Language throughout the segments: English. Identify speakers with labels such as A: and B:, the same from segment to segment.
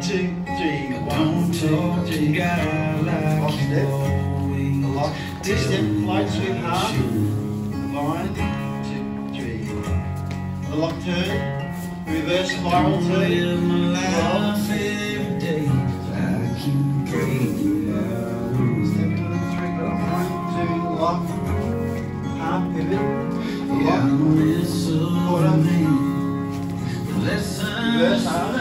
A: 2, 3, 1, 2, 3. Lock step. Lock. Two step, light sweep half. Line, 2, 3. The lock turn. Reverse spiral turn. Lock, half pivot, lock, quarter, reverse half,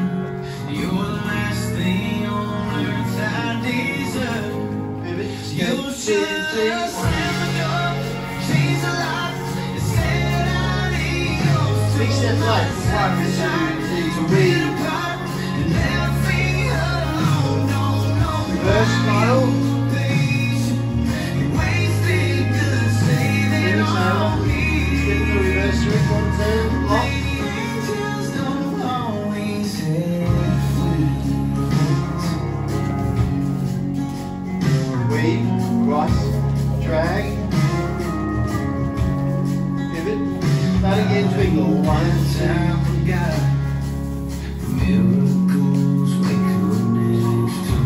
A: pivot, step, 2, 3, 1. Big step left, 1, 2, 3, reverse spiral. Weave, cross, drag, pivot, start again, twinkle, 1, 2, miracles wake up next to.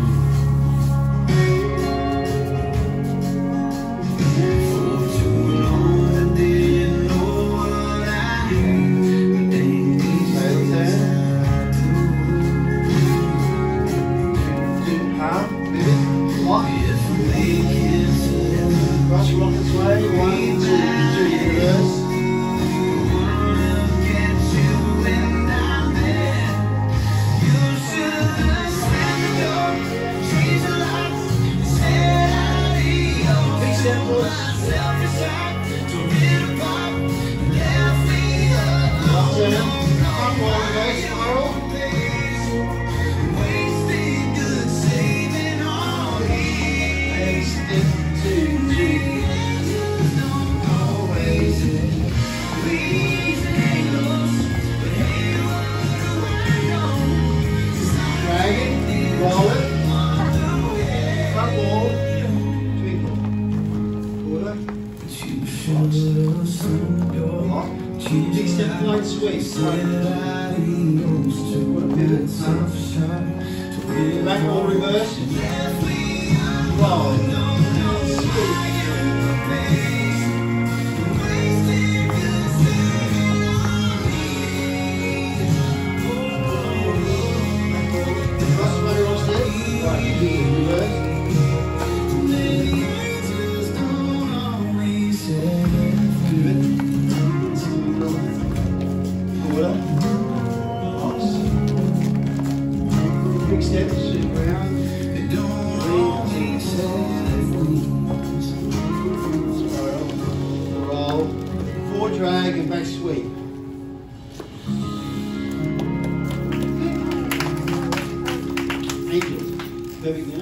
A: For too long I didn't know what I had, but these things I do. Half, pivot, lock. Cross rockets way, 1, 2, 3, reverse. Big step push. Lock turn. Front wall reverse spiral. And step 2, 3. Roll it, front wall, twinkle, quarter, lock, big step light sweep, pivot, back wall reverse, roll, sweep, big steps, round, roll, forward drag and back sweep. Thank you. Perfect now.